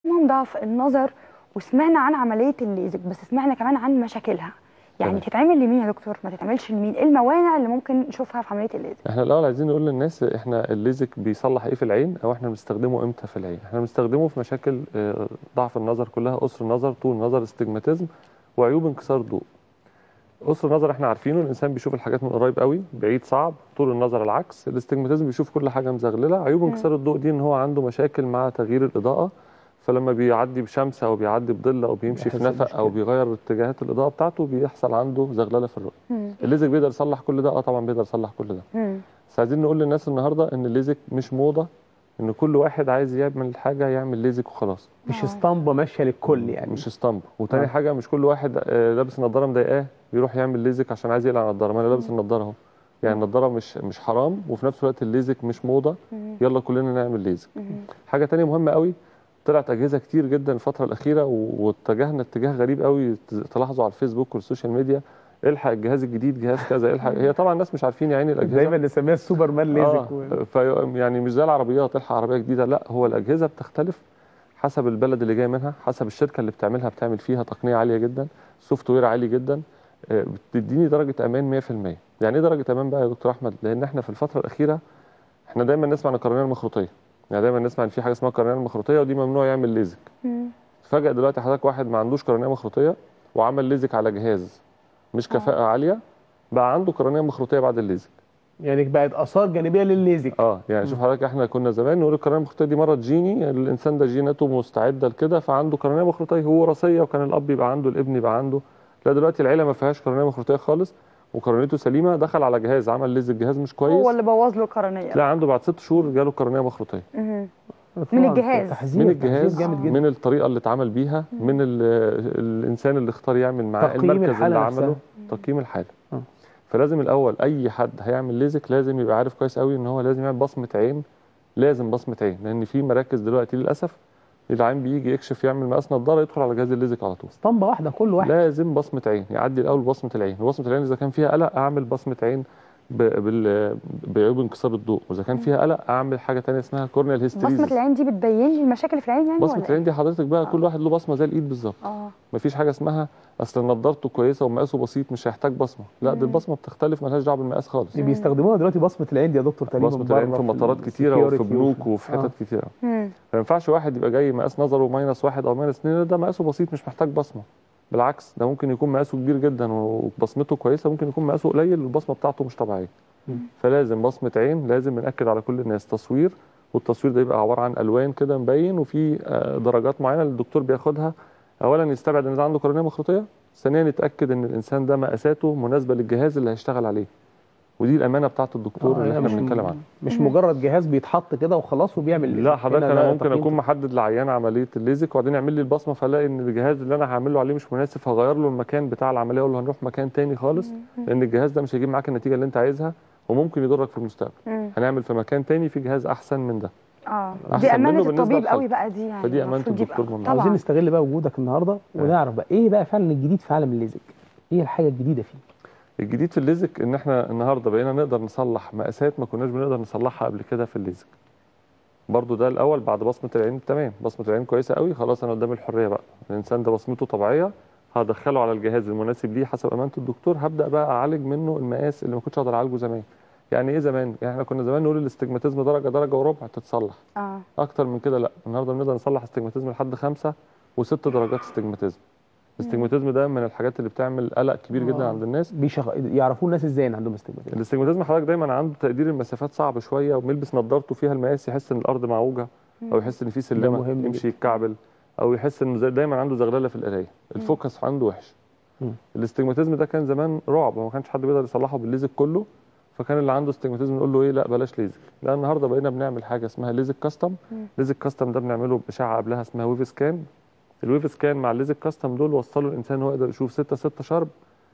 هم ضعف النظر، وسمعنا عن عمليه الليزك، بس سمعنا كمان عن مشاكلها. يعني تمام. تتعمل لمين يا دكتور؟ ما تتعملش لمين؟ ايه الموانع اللي ممكن نشوفها في عمليه الليزك؟ احنا الاول عايزين نقول للناس احنا الليزك بيصلح ايه في العين، او احنا بنستخدمه امتى في العين. احنا بنستخدمه في مشاكل ضعف النظر كلها: قصر النظر، طول النظر، استجماتيزم، وعيوب انكسار الضوء. قصر النظر احنا عارفينه، الانسان بيشوف الحاجات من قريب قوي، بعيد صعب. طول النظر العكس، الاستجماتيزم بيشوف كل حاجه مزغلله. عيوب مم. انكسار الضوء دي ان هو عنده مشاكل مع تغيير الاضاءه، فلما بيعدي بشمس او بيعدي بظل او بيمشي في بيحصل نفق او مشكله. بيغير اتجاهات الاضاءه بتاعته بيحصل عنده زغلله في الرؤيه. مم. الليزك بيقدر يصلح كل ده؟ اه طبعا بيقدر يصلح كل ده. مم. بس عايزين نقول للناس النهارده ان الليزك مش موضه، ان كل واحد عايز يعمل حاجه يعمل ليزك وخلاص. مش اه. اسطمبه ماشيه للكل يعني. مش اسطمبه. وتاني اه. حاجه، مش كل واحد لابس نظاره مضايقاه يروح يعمل ليزك عشان عايز يقلع النضاره. ما انا لابس النضاره اهو. يعني مم. النضاره مش حرام، وفي نفس الوقت الليزك مش موضه. مم. يلا كلنا نعمل ليزك. مم. حاجه تانية مهمه قوي، طلعت اجهزه كتير جدا الفتره الاخيره واتجهنا اتجاه غريب قوي، تلاحظوا على الفيسبوك والسوشيال ميديا: الحق الجهاز الجديد، جهاز كذا، الحق. هي طبعا الناس مش عارفين يعني الاجهزه. دايما نسميها السوبر مان ليزك يعني مش زي العربيات الحق عربيه جديده، لا، هو الاجهزه بتختلف حسب البلد اللي جاي منها، حسب الشركه اللي بتعملها، بتعمل فيها تقنيه عاليه جدا، سوفت وير عالي جدا، بتديني درجه امان 100%. يعني ايه درجه امان بقى يا دكتور احمد؟ لان احنا في الفتره الاخيره احنا دايما نسمع عن القرنيه المخروطيه، يعني دايما نسمع ان في حاجه اسمها القرنيه المخروطيه ودي ممنوع يعمل ليزك. مم. فجاه دلوقتي حضرتك واحد ما عندوش قرنيه مخروطيه وعمل ليزك على جهاز مش اه. كفاءه عاليه، بقى عنده قرنيه مخروطيه بعد الليزك. يعني بقت اثار جانبيه للليزك. يعني شوف حضرتك، احنا كنا زمان نقول القرنيه المخروطيه دي مرض جيني، الانسان ده جيناته مستعده لكده فعنده قرنيه مخروطيه، هو وراثيه، وكان الاب يبقى عنده الابن يبقى عنده. لا، دلوقتي العيله ما فيهاش قرنيه مخروطيه خالص وقرنيته سليمه، دخل على جهاز عمل ليزك، جهاز مش هو كويس، اللي بوظ له القرنيه لا بقى. عنده بعد 6 شهور جاله قرنيه مخروطيه. مم. من طبعا الجهاز. من تحذير الجهاز، جامد اه. جدا. من الطريقه اللي اتعمل بيها، من الانسان اللي اختار يعمل معاه، تقييم المركز اللي الحاله عمله، نفسها. تقييم الحاله. آه. فلازم الاول اي حد هيعمل ليزك لازم يبقى عارف كويس قوي ان هو لازم يعمل بصمه عين. لازم بصمه عين، لان في مراكز دلوقتي للاسف العين بيجي يكشف يعمل مقاس نضاره يدخل على جهاز الليزك على طول. اسطمبه واحده كل واحد. لازم بصمه عين، يعدي الاول بصمه العين، وبصمه العين اذا كان فيها قلق اعمل بصمه عين بعيوب انكسار الضوء، واذا كان فيها قلق اعمل حاجه ثانيه اسمها كورنيال بصمه هيستريزيس. العين دي بتبين لي المشاكل اللي في العين يعني بصمه ولا العين ايه؟ دي حضرتك بقى اه. كل واحد له بصمه زي الايد بالظبط. اه. مفيش حاجه اسمها اصل نضارته كويسه ومقاسه بسيط مش هيحتاج بصمه، لا، دي البصمه بتختلف مالهاش دعوه بالمقاس خالص. اللي بيستخدموها دلوقتي بصمه العين دي يا دكتور تقريبا بصمه العين بره في مطارات كتيره وفي السكيورتي بنوك وفي حتت كتيره. مم. ما ينفعش واحد يبقى جاي مقاس نظره -1 او -2، ده مقاسه بسيط مش محتاج بصمه. بالعكس، ده ممكن يكون مقاسه كبير جدا وبصمته كويسه، ممكن يكون مقاسه قليل والبصمه بتاعته مش طبيعيه. فلازم بصمه عين، لازم بنأكد على كل الناس تصوير، والتصوير ده يبقى عباره عن الوان كده مبين، وفي درجات معينه اللي الدكتور بياخدها. اولا يستبعد ان ده عنده قرنيه مخروطيه، ثانيا يتاكد ان الانسان ده مقاساته مناسبه للجهاز اللي هيشتغل عليه، ودي الامانه بتاعت الدكتور اللي احنا بنتكلم عنها. مش مجرد جهاز بيتحط كده وخلاص وبيعمل ليزك. لا حضرتك، هنا انا ده ممكن تقييم اكون محدد لعيان عمليه الليزك وبعدين يعمل لي البصمه، فالاقي ان الجهاز اللي انا هعمل له عليه مش مناسب، هغير له المكان بتاع العمليه واقول له هنروح مكان تاني خالص، لان الجهاز ده مش هيجيب معاك النتيجه اللي انت عايزها وممكن يضرك في المستقبل. هنعمل في مكان تاني في جهاز احسن من ده. اه. دي احسن امانه منه بالنسبه الطبيب قوي لحالته. بقى دي، يعني فدي امانه المفروض الدكتور يبقى من طبعا. عاوزين نستغل بقى وجودك النهارده ونعرف بقى ايه بقى فعلا الجديد في عالم الليزك. ايه الحاجه الجديده فيه؟ الجديد في الليزك ان احنا النهارده بقينا نقدر نصلح مقاسات ما كناش بنقدر نصلحها قبل كده في الليزك. برضو ده الاول بعد بصمه العين تمام، بصمه العين كويسه قوي، خلاص انا قدام الحريه بقى، الانسان ده بصمته طبيعيه، هدخله على الجهاز المناسب ليه حسب امانه الدكتور، هبدا بقى اعالج منه المقاس اللي ما كنتش اقدر اعالجه زمان. يعني ايه زمان؟ يعني احنا كنا زمان نقول الاستجماتيزم درجه درجه وربع تتصلح. اه. اكتر من كده لا، النهارده بنقدر نصلح استجماتيزم لحد 5 و6 درجات استجماتيزم. الاستجماتيزم ده من الحاجات اللي بتعمل قلق كبير جدا عند الناس. يعرفوه الناس ازاي ان عندهم استجماتيزم؟ الاستجماتيزم حضرتك دايما عنده تقدير المسافات صعب شويه، وبيلبس نظارته فيها المقاس يحس ان الارض معوجه، او يحس ان في سلمه يمشي يتكعبل، او يحس ان دايما عنده زغلله في القرايه، الفوكس عنده وحش. الاستجماتيزم ده كان زمان رعب، وما كانش حد بيقدر يصلحه بالليزك كله، فكان اللي عنده استجماتيزم نقول له ايه، لا بلاش ليزك. لا، النهارده بقينا بنعمل حاجه اسمها ليزك كاستم. ليزك كاستم ده بنعمله باشعه قبلها اسمها ويف سكان. الويف سكان مع الليزك كاستم دول وصلوا الانسان هو يقدر يشوف 6 شارب،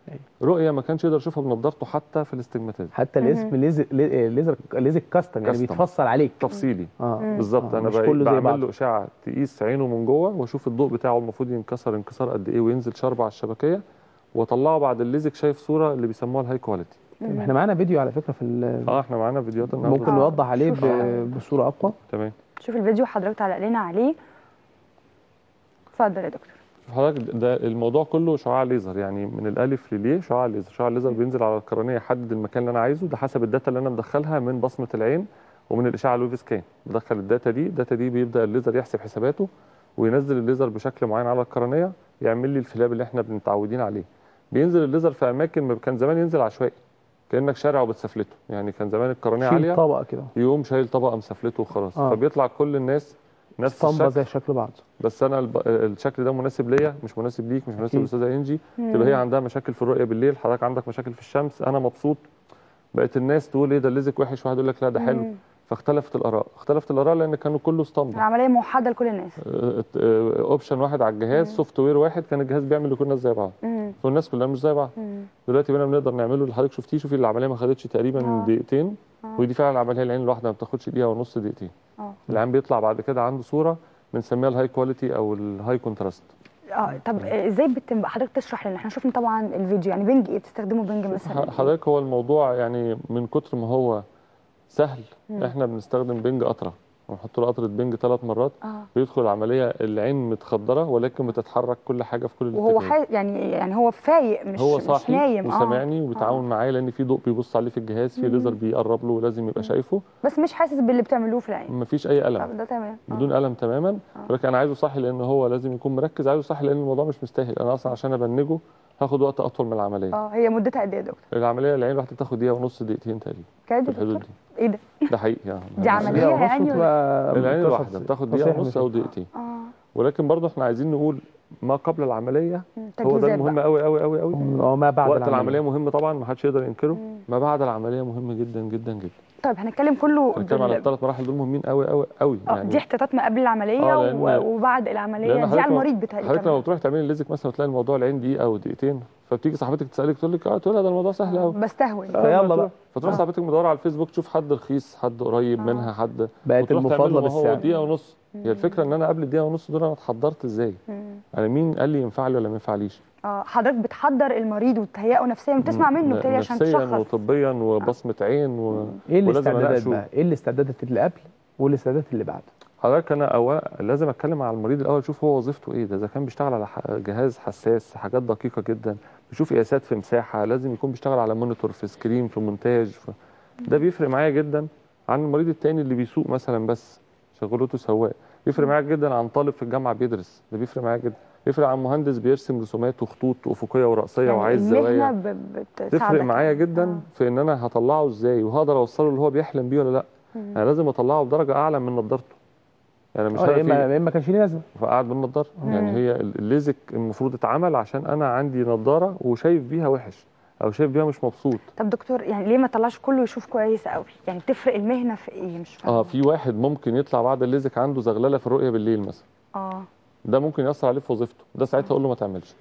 رؤيه ما كانش يقدر يشوفها بنضارته حتى في الاستجماتيزم. حتى الاسم ليزك كاستم يعني بيتفصل عليك تفصيلي. بالظبط. انا بعمل له اشعه تقيس عينه من جوه واشوف الضوء بتاعه المفروض ينكسر انكسار قد ايه وينزل شرب على الشبكيه، واطلعه بعد الليزك شايف صوره اللي بيسموها الهاي كواليتي. احنا معانا فيديو على فكره احنا معانا فيديوهات النهارده ممكن نوضح عليه بصوره اقوى. تمام. شوف الفيديو حضرتك تعلق لنا عليه. اتفضل يا دكتور. حضرتك ده الموضوع كله شعاع ليزر، يعني من الالف للياء شعاع ليزر. شعاع الليزر بينزل على القرنيه يحدد المكان اللي انا عايزه، ده حسب الداتا اللي انا مدخلها من بصمه العين ومن الاشعه الويف سكان. بدخل الداتا دي بيبدا الليزر يحسب حساباته وينزل الليزر بشكل معين على القرنيه، يعمل لي الفلاب اللي احنا متعودين عليه. بينزل الليزر في اماكن ما كان زمان ينزل عشوائي، كانك شارع وبتسفلته. يعني كان زمان القرنيه عاليه، طبقه كده، يقوم شايل طبقه مسفلته وخلاص. فبيطلع كل الناس نفس الشكل زي شكل بعض، بس انا الشكل ده مناسب ليا، مش مناسب ليك، مش مناسب للاستاذه انجي. تبقى هي عندها مشاكل في الرؤيه بالليل، حضرتك عندك مشاكل في الشمس، انا مبسوط. بقت الناس تقول ايه ده الليزك وحش، واحد يقول لك لا ده حلو. فاختلفت الاراء لان كانوا كله اسطمبه. العمليه موحده لكل الناس، اوبشن واحد على الجهاز، سوفت وير واحد، كان الجهاز بيعمل لكل الناس زي بعض، فالناس كلها مش زي بعض. دلوقتي بقينا بنقدر نعمله اللي حضرتك شفتيه. شوفي العمليه ما خدتش تقريبا دقيقتين، ودي فعلا العمليه العين الواحده ما بتاخدش دقيقه ونص، دقيقتين. العين بيطلع بعد كده عنده صوره بنسميها الهاي كواليتي او الهاي كونتراست. طب ازاي بتبقى حضرتك تشرح لنا؟ احنا شفنا طبعا الفيديو، يعني بنج ايه بتستخدمه؟ بنج مثلا حضرتك هو الموضوع يعني من كتر ما هو سهل، احنا بنستخدم بنج قطره، ونحط له قطره بنج 3 مرات. بيدخل العمليه العين متخدره ولكن بتتحرك كل حاجه في كل الاتجاهات. وهو يعني هو فايق، هو صاحي مش نايم وسامعني وبيتعاون معايا، لان في ضوء بيبص عليه في الجهاز، في ليزر بيقرب له ولازم يبقى شايفه، بس مش حاسس باللي بتعملوه في العين. مفيش اي الم. ده تمام، بدون الم تماما. ولكن انا عايزه صاحي لان هو لازم يكون مركز، عايزه صاحي لان الموضوع مش مستاهل. انا اصلا عشان ابنجه هاخد وقت اطول من العمليه. هي مدتها قد ايه يا دكتور؟ العمليه العين الواحده بتاخد دقيقه ونص، دقيقتين تقريبا في الحدود دي. ايه ده؟ ده حقيقي يعني. دي عمليه يعني العين الواحده بتاخد دقيقه ونص او دقيقتين. ولكن برضه احنا عايزين نقول ما قبل العمليه هو ده المهم قوي قوي قوي قوي. ما بعد وقت العمليه مهم طبعا، ما حدش يقدر ينكره. ما بعد العمليه مهم جدا جدا جدا. طيب هنتكلم كله هنتكلم على ال3 مراحل دول مهمين قوي قوي قوي. يعني دي احتياطات ما قبل العمليه وبعد العمليه، دي على المريض بتاعي. حضرتك لما بتروح تعملي الليزك مثلا وتلاقي الموضوع العين دقيقه او دقيقتين، فبتيجي صاحبتك تسالك تقول لك تقول لها ده الموضوع سهل قوي، بستهون، فيلا بقى. فتروح صاحبتك مدوره على الفيسبوك تشوف حد رخيص، حد قريب منها، حد بقت المفاضله بالسعر. هو دقيقه ونص. هي الفكره ان انا قبل الدقيقه ونص دول انا اتحضرت ازاي؟ يعني مين قال لي ينفع لي ولا ما ينفعليش؟ حضرتك بتحضر المريض وتهيئه نفسيا وتسمع منه بالتالي عشان تشخص نفسيا وطبيا وبصمه عين ايه الاستعدادات بقى؟ ايه الاستعدادات اللي قبل والاستعدادات اللي بعد؟ حضرتك انا لازم اتكلم على المريض الاول، اشوف هو وظيفته ايه. ده اذا كان بيشتغل على جهاز حساس، حاجات دقيقه جدا، بيشوف قياسات في مساحه، لازم يكون بيشتغل على مونيتور، في سكرين، في مونتاج، ده بيفرق معايا جدا عن المريض التاني اللي بيسوق مثلا بس شغلته سواق. بيفرق معايا جدا عن طالب في الجامعه بيدرس، ده بيفرق معايا جدا. يفرق عن مهندس بيرسم رسومات وخطوط افقيه وراسيه يعني وعايز زوايا. تفرق معايا جدا في ان انا هطلعه ازاي وهقدر اوصله اللي هو بيحلم بيه ولا لا. انا لازم اطلعه بدرجه اعلى من نضارته. يعني مش ما كانش ليه لازمه فقعد بالنضاره. يعني هي الليزك المفروض اتعمل عشان انا عندي نضاره وشايف بيها وحش او شايف بيها مش مبسوط. طب دكتور يعني ليه ما طلعش كله يشوف كويس قوي؟ يعني تفرق المهنه في ايه؟ مش فاهمه. في واحد ممكن يطلع بعد الليزك عنده زغلله في الرؤيه بالليل مثلا. ده ممكن ياثر عليه في وظيفته، ده ساعتها اقول له ما تعملش.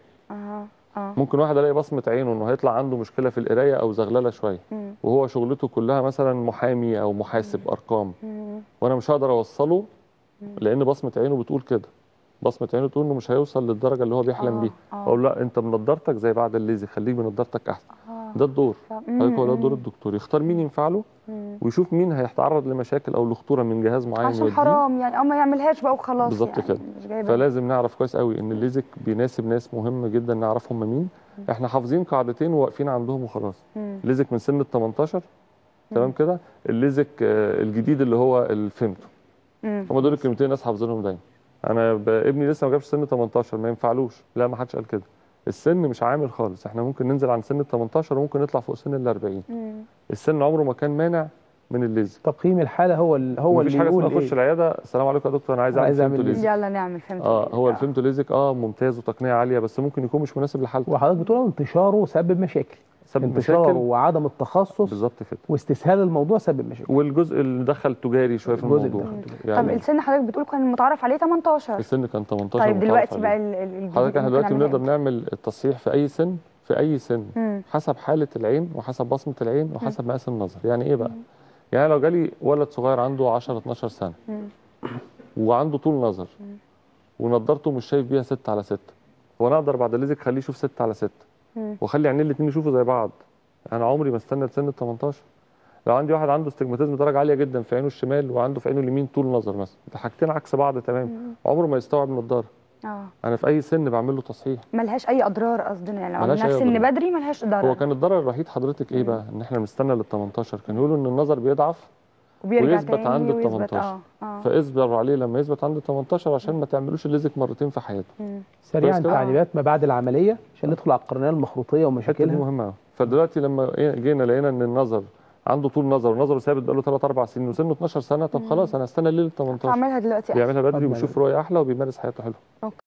ممكن واحد الاقي بصمه عينه انه هيطلع عنده مشكله في القرايه او زغلله شويه، وهو شغلته كلها مثلا محامي او محاسب ارقام، وانا مش هقدر اوصله لان بصمه عينه بتقول كده. بصمه عينه تقول انه مش هيوصل للدرجه اللي هو بيحلم بيها. اقول لا انت بنضارتك زي بعد الليزك، خليك بنضارتك احسن. ده الدور. هو ده دور الدكتور، يختار مين ينفع له ويشوف مين هيتعرض لمشاكل او لخطوره من جهاز معين عشان حرام يعني ما يعملهاش بقى وخلاص. بالظبط يعني كده. فلازم نعرف كويس قوي ان الليزك بيناسب ناس مهم جدا نعرف هم مين. احنا حافظين قاعدتين وواقفين عندهم وخلاص. الليزك من سن ال 18 تمام كده. الليزك الجديد اللي هو الفيمتو. هم دول الكلمتين الناس حافظينهم دايما. انا ابني لسه ما جابش سن 18 ما ينفعلوش، لا ما حدش قال كده. السن مش عامل خالص، احنا ممكن ننزل عن سن ال 18 وممكن نطلع فوق سن ال 40. السن عمره ما كان مانع من الليزك. تقييم الحاله هو اللي مفيش حاجه اسمها اخش العياده السلام عليكم يا دكتور انا عايز اعمل ليزك. يلا نعمل فيمتو. هو الفيمتو ليزك ممتاز وتقنيه عاليه، بس ممكن يكون مش مناسب لحالته. وحضرتك بتقول انتشاره سبب مشاكل. انتشاره وعدم التخصص بالظبط كده واستسهال الموضوع سبب مشاكل. والجزء اللي دخل تجاري شويه في الموضوع. يعني طب السن حضرتك بتقول كان متعارف عليه 18. السن كان 18. طيب دلوقتي بقى الجديد حضرتك احنا دلوقتي بنقدر نعمل التصحيح في اي سن حسب حاله العين وحسب بصمه العين وحسب مقاس النظر. يعني ايه بقى؟ يعني لو جالي ولد صغير عنده 10 12 سنه وعنده طول نظر ونضارته مش شايف بيها 6/6، هو انا اقدر بعد الليزك اخليه يشوف 6/6 واخلي عينين الاثنين يشوفوا زي بعض. انا عمري ما استنى لسن ال 18. لو عندي واحد عنده استجماتيزم درجه عاليه جدا في عينه الشمال وعنده في عينه اليمين طول نظر مثلا، ده حاجتين عكس بعض تمام، عمره ما يستوعب النضاره. انا في اي سن بعمل له تصحيح. ملهاش اي اضرار قصدنا، يعني ملهاش نفس أي ان أضرار. بدري ملهاش ضرر. هو كان الضرر الوحيد حضرتك ايه بقى؟ ان احنا بنستنى لل 18. كانوا يقولوا ان النظر بيضعف وبيرجع ويثبت تاني عند ال ويثبت 18. فاصبر عليه لما يثبت عند ال 18 عشان ما تعملوش الليزك مرتين في حياته. سريعا تعليمات ما بعد العمليه عشان ندخل على القرنيه المخروطيه ومشاكلها. دي مهمه قوي. فدلوقتي لما جينا لقينا ان النظر عنده طول نظر ونظره ثابت بقاله 3 4 سنين وسنه 12 سنه، طب خلاص انا هستنى الليل ال 18. اعملها دلوقتي بيعملها بدري وبيشوف رؤيه احلى وبيمارس حياته حلو.